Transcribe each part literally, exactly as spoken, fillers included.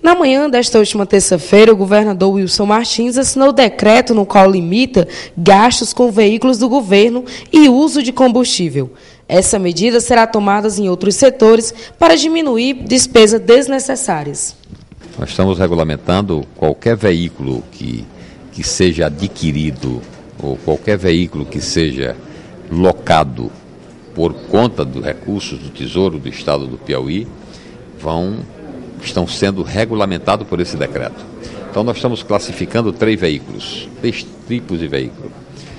Na manhã desta última terça-feira, o governador Wilson Martins assinou o decreto no qual limita gastos com veículos do governo e uso de combustível. Essa medida será tomada em outros setores para diminuir despesas desnecessárias. Nós estamos regulamentando qualquer veículo que, que seja adquirido ou qualquer veículo que seja locado por conta dos recursos do Tesouro do Estado do Piauí, vão, estão sendo regulamentados por esse decreto. Então nós estamos classificando três veículos, três tipos de veículo.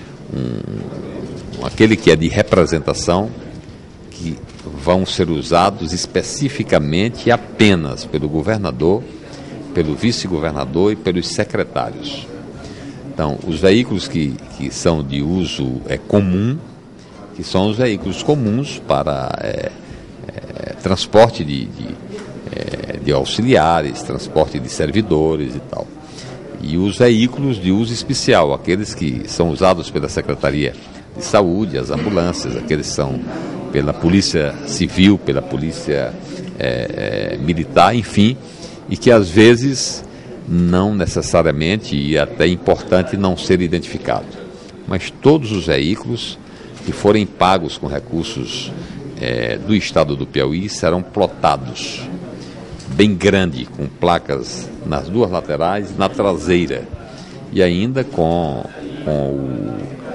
Um, aquele que é de representação, que vão ser usados especificamente apenas pelo governador, pelo vice-governador e pelos secretários. Então, os veículos que, que são de uso é, comum, que são os veículos comuns para é, é, transporte de, de, é, de auxiliares, transporte de servidores e tal. E os veículos de uso especial, aqueles que são usados pela Secretaria de Saúde, as ambulâncias, aqueles que são pela Polícia Civil, pela Polícia é, é, Militar, enfim, e que às vezes não necessariamente, e até importante não ser identificado. Mas todos os veículos que forem pagos com recursos é, do Estado do Piauí serão plotados, bem grande, com placas nas duas laterais e na traseira, e ainda com, com o,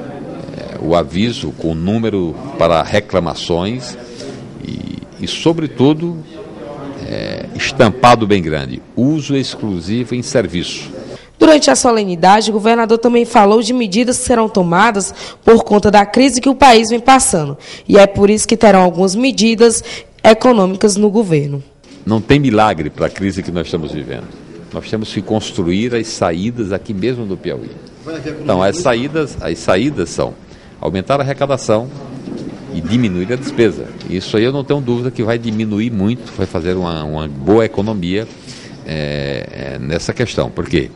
é, o aviso, com o número para reclamações e, e sobretudo, É, estampado bem grande, uso exclusivo em serviço. Durante a solenidade, o governador também falou de medidas que serão tomadas por conta da crise que o país vem passando. E é por isso que terão algumas medidas econômicas no governo. Não tem milagre para a crise que nós estamos vivendo. Nós temos que construir as saídas aqui mesmo do Piauí. Então, as saídas, as saídas são aumentar a arrecadação e diminuir a despesa. Isso aí eu não tenho dúvida que vai diminuir muito, vai fazer uma, uma boa economia é, é, nessa questão. Por quê?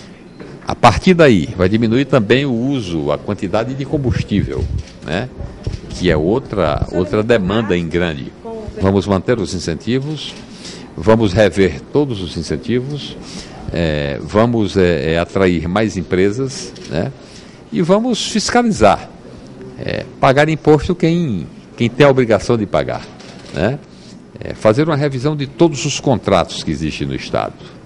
A partir daí, vai diminuir também o uso, a quantidade de combustível, né? Que é outra, outra demanda em grande. Vamos manter os incentivos, vamos rever todos os incentivos, é, vamos é, é, atrair mais empresas, né? E vamos fiscalizar. É, pagar imposto quem, quem tem a obrigação de pagar, né? É, fazer uma revisão de todos os contratos que existem no Estado.